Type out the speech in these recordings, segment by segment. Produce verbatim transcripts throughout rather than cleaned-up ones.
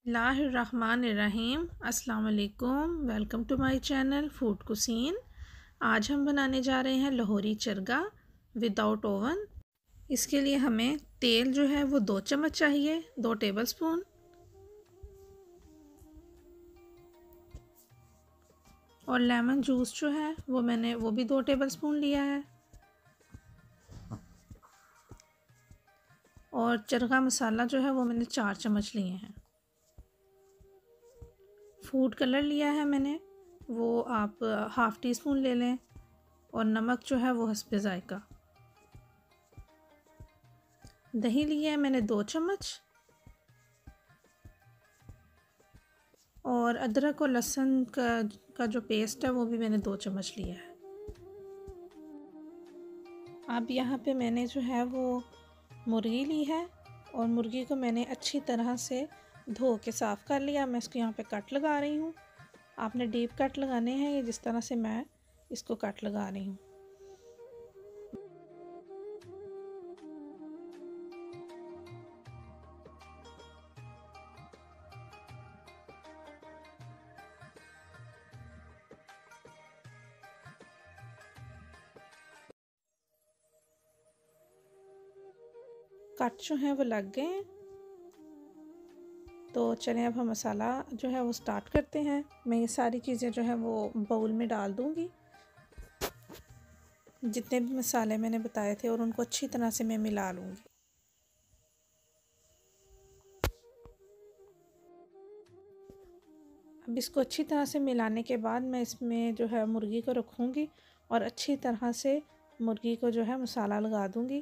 बिस्मिल्लाहिर्रहमानिर्रहीम। अस्सलाम वालेकुम। Welcome to my channel food cuisine. आज हम बनाने जा रहे हैं लाहौरी चरगा विदाउट ओवन। इसके लिए हमें तेल जो है वो दो चम्मच चाहिए, दो टेबलस्पून। और लेमन जूस जो है वो मैंने वो भी दो टेबलस्पून लिया है। और चरगा मसाला जो है वो मैंने चार चम्मच लिए हैं। फूड कलर लिया है मैंने, वो आप हाफ़ टी स्पून ले लें। और नमक जो है वो हस्बे ज़ायका। दही लिया है मैंने दो चम्मच। और अदरक और लहसुन का का जो पेस्ट है वो भी मैंने दो चम्मच लिया है। अब यहाँ पे मैंने जो है वो मुर्गी ली है और मुर्गी को मैंने अच्छी तरह से धो के साफ़ कर लिया। मैं इसको यहाँ पे कट लगा रही हूँ। आपने डीप कट लगाने हैं, ये जिस तरह से मैं इसको कट लगा रही हूँ। कट जो है वो लग गए हैं। तो चलें अब हम मसाला जो है वो स्टार्ट करते हैं। मैं ये सारी चीज़ें जो है वो बाउल में डाल दूँगी, जितने भी मसाले मैंने बताए थे, और उनको अच्छी तरह से मैं मिला लूँगी। अब इसको अच्छी तरह से मिलाने के बाद मैं इसमें जो है मुर्गी को रखूँगी और अच्छी तरह से मुर्गी को जो है मसाला लगा दूँगी।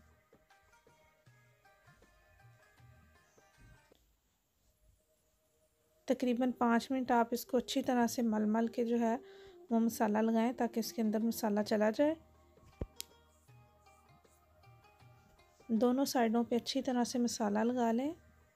तकरीबन पाँच मिनट आप इसको अच्छी तरह से मल मल के जो है वो मसाला लगाएं, ताकि इसके अंदर मसाला चला जाए। दोनों साइडों पे अच्छी तरह से मसाला लगा लें।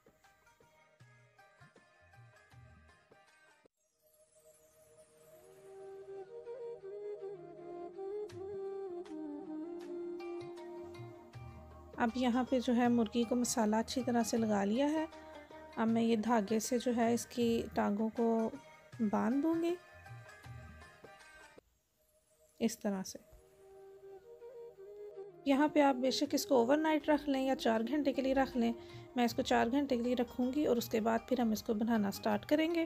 अब यहाँ पे जो है मुर्गी को मसाला अच्छी तरह से लगा लिया है। अब मैं ये धागे से जो है इसकी टांगों को बांध दूँगी इस तरह से। यहाँ पे आप बेशक इसको ओवरनाइट रख लें या चार घंटे के लिए रख लें। मैं इसको चार घंटे के लिए रखूँगी और उसके बाद फिर हम इसको बनाना स्टार्ट करेंगे।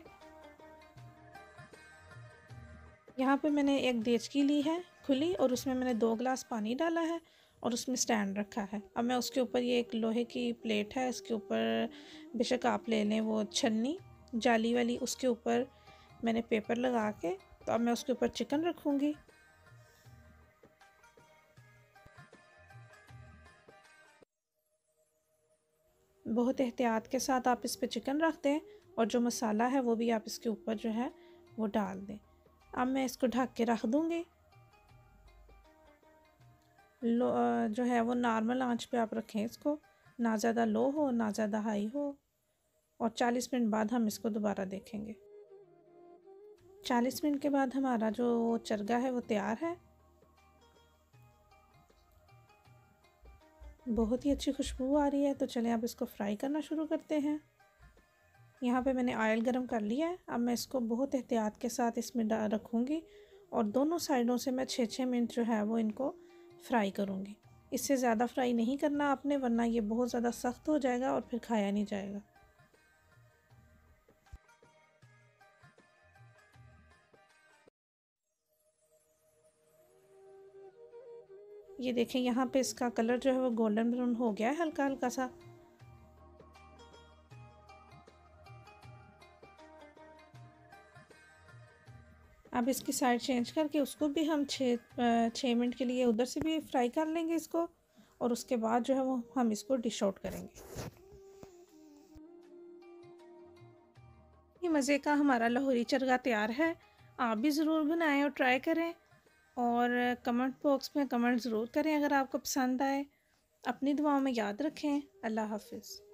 यहाँ पे मैंने एक देचकी ली है खुली, और उसमें मैंने दो गिलास पानी डाला है और उसमें स्टैंड रखा है। अब मैं उसके ऊपर, ये एक लोहे की प्लेट है, इसके ऊपर बेशक आप ले लें वो छन्नी जाली वाली, उसके ऊपर मैंने पेपर लगा के, तो अब मैं उसके ऊपर चिकन रखूँगी। बहुत एहतियात के साथ आप इस पे चिकन रख दें और जो मसाला है वो भी आप इसके ऊपर जो है वो डाल दें। अब मैं इसको ढक के रख दूँगी। लो जो है वो नॉर्मल आंच पे आप रखें इसको, ना ज़्यादा लो हो ना ज़्यादा हाई हो। और चालीस मिनट बाद हम इसको दोबारा देखेंगे। चालीस मिनट के बाद हमारा जो चरगा है वो तैयार है। बहुत ही अच्छी खुशबू आ रही है। तो चलें अब इसको फ्राई करना शुरू करते हैं। यहाँ पे मैंने ऑयल गरम कर लिया है। अब मैं इसको बहुत एहतियात के साथ इसमें रखूँगी और दोनों साइडों से मैं छः छः मिनट जो है वो इनको फ्राई करूँगी। इससे ज़्यादा फ्राई नहीं करना आपने, वरना ये बहुत ज़्यादा सख्त हो जाएगा और फिर खाया नहीं जाएगा। ये देखें, यहाँ पे इसका कलर जो है वो गोल्डन ब्राउन हो गया है हल्का हल्का सा। अब इसकी साइड चेंज करके उसको भी हम छः छः मिनट के लिए उधर से भी फ्राई कर लेंगे इसको, और उसके बाद जो है वो हम इसको डिश आउट करेंगे। ये मज़े का हमारा लाहौरी चरगा तैयार है। आप भी ज़रूर बनाएं और ट्राई करें, और कमेंट बॉक्स में कमेंट ज़रूर करें अगर आपको पसंद आए। अपनी दुआओं में याद रखें। अल्लाह हाफ़िज़।